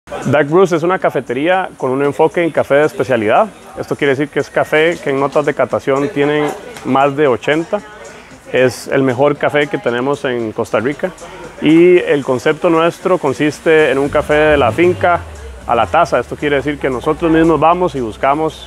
Dark Brews es una cafetería con un enfoque en café de especialidad. Esto quiere decir que es café que en notas de catación tienen más de 80. Es el mejor café que tenemos en Costa Rica. Y el concepto nuestro consiste en un café de la finca a la taza. Esto quiere decir que nosotros mismos vamos y buscamos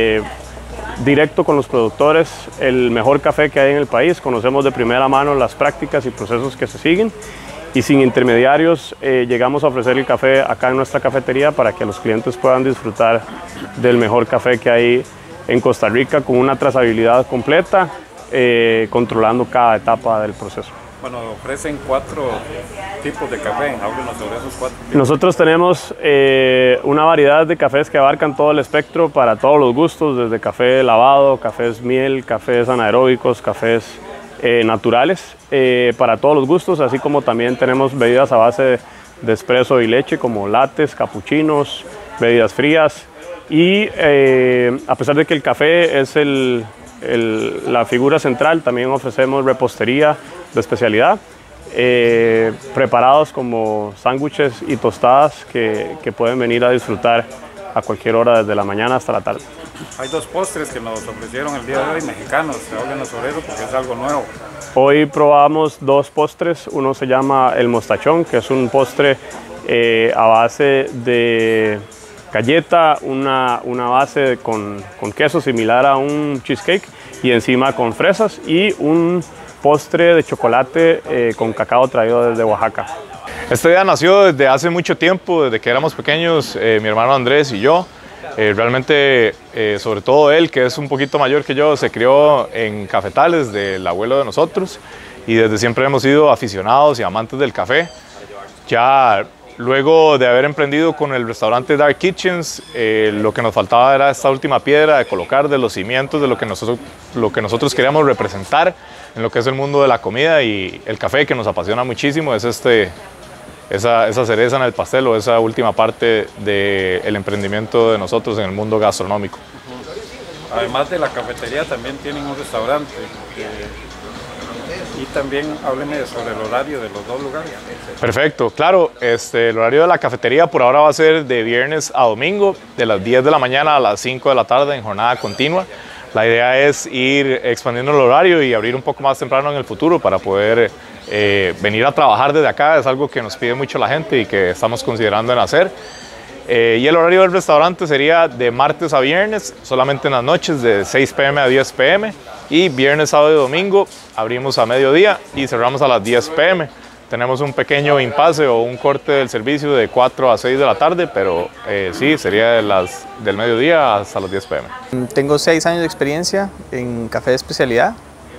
directo con los productores el mejor café que hay en el país. Conocemos de primera mano las prácticas y procesos que se siguen. Y sin intermediarios llegamos a ofrecer el café acá en nuestra cafetería para que los clientes puedan disfrutar del mejor café que hay en Costa Rica con una trazabilidad completa, controlando cada etapa del proceso. Bueno, ofrecen 4 tipos de café, háblenos sobre esos 4 tipos. Nosotros tenemos una variedad de cafés que abarcan todo el espectro para todos los gustos, desde café lavado, cafés miel, cafés anaeróbicos, cafés naturales, para todos los gustos, así como también tenemos bebidas a base de espresso y leche como lattes, capuchinos, bebidas frías y a pesar de que el café es la figura central, también ofrecemos repostería de especialidad, preparados como sándwiches y tostadas que pueden venir a disfrutar a cualquier hora desde la mañana hasta la tarde. Hay 2 postres que nos ofrecieron el día de hoy, mexicanos, háblenos sobre eso porque es algo nuevo. Hoy probamos 2 postres, uno se llama el mostachón, que es un postre a base de galleta, una base con queso similar a un cheesecake y encima con fresas, y un postre de chocolate con cacao traído desde Oaxaca. Esta idea nació desde hace mucho tiempo, desde que éramos pequeños, mi hermano Andrés y yo. Realmente, sobre todo él, que es un poquito mayor que yo, se crió en cafetales del abuelo de nosotros y desde siempre hemos sido aficionados y amantes del café. Ya luego de haber emprendido con el restaurante Dark Kitchens, lo que nos faltaba era esta última piedra de colocar de los cimientos de lo que nosotros queríamos representar en lo que es el mundo de la comida, y el café, que nos apasiona muchísimo, es esa cereza en el pastel o esa última parte del emprendimiento de nosotros en el mundo gastronómico. Además de la cafetería también tienen un restaurante y también háblenme sobre el horario de los 2 lugares. Perfecto, claro, el horario de la cafetería por ahora va a ser de viernes a domingo, de las 10 de la mañana a las 5 de la tarde en jornada continua. La idea es ir expandiendo el horario y abrir un poco más temprano en el futuro para poder venir a trabajar desde acá. Es algo que nos pide mucho la gente y que estamos considerando en hacer. Y el horario del restaurante sería de martes a viernes, solamente en las noches de 6 p.m. a 10 p.m. Y viernes, sábado y domingo abrimos a mediodía y cerramos a las 10 p.m. Tenemos un pequeño impasse o un corte del servicio de 4 a 6 de la tarde, pero sí, sería del mediodía hasta las 10 p.m. Tengo 6 años de experiencia en café de especialidad.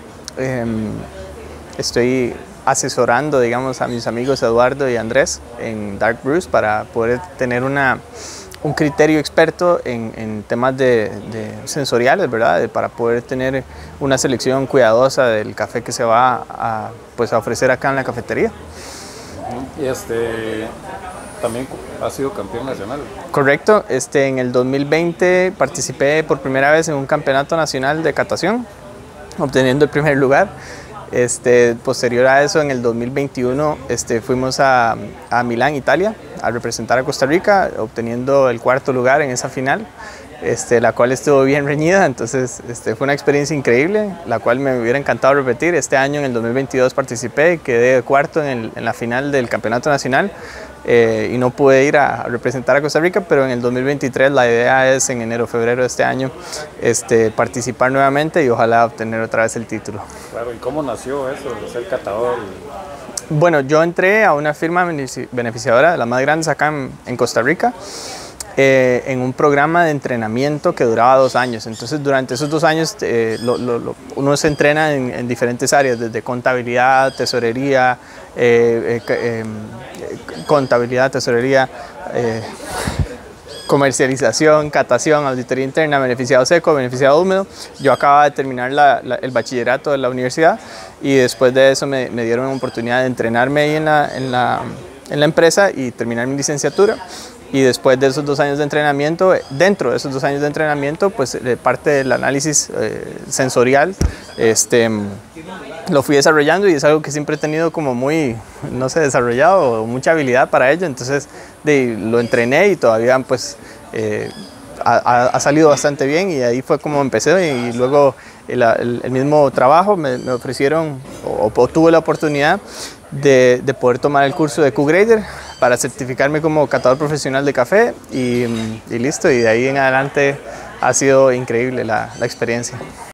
Estoy asesorando, digamos, a mis amigos Eduardo y Andrés en Dark Brews para poder tener un criterio experto en temas de sensoriales, ¿verdad? Para poder tener una selección cuidadosa del café que se va a ofrecer acá en la cafetería. Y también ha sido campeón nacional. Correcto, en el 2020 participé por primera vez en un campeonato nacional de catación, obteniendo el primer lugar. Posterior a eso, en el 2021 fuimos a Milán, Italia, a representar a Costa Rica, obteniendo el 4º lugar en esa final, la cual estuvo bien reñida. Entonces fue una experiencia increíble, la cual me hubiera encantado repetir. Este año, en el 2022, participé, quedé 4º en la final del campeonato nacional. Y no pude ir a representar a Costa Rica, pero en el 2023 la idea es en enero, febrero de este año participar nuevamente y ojalá obtener otra vez el título. Claro, ¿y cómo nació eso de ser catador? Bueno, yo entré a una firma beneficiadora de las más grandes acá en Costa Rica, en un programa de entrenamiento que duraba 2 años. Entonces, durante esos 2 años uno se entrena en diferentes áreas, desde contabilidad, tesorería, comercialización, catación, auditoría interna, beneficiado seco, beneficiado húmedo. Yo acababa de terminar el bachillerato de la universidad y después de eso me dieron una oportunidad de entrenarme ahí en la empresa y terminar mi licenciatura. y después de esos 2 años de entrenamiento, dentro de esos 2 años de entrenamiento, pues parte del análisis sensorial lo fui desarrollando y es algo que siempre he tenido como muy, no sé, desarrollado, mucha habilidad para ello, entonces lo entrené y todavía pues ha salido bastante bien y ahí fue como empecé y luego el mismo trabajo me ofrecieron o tuve la oportunidad de poder tomar el curso de Q-Grader para certificarme como catador profesional de café y listo, y de ahí en adelante ha sido increíble la experiencia.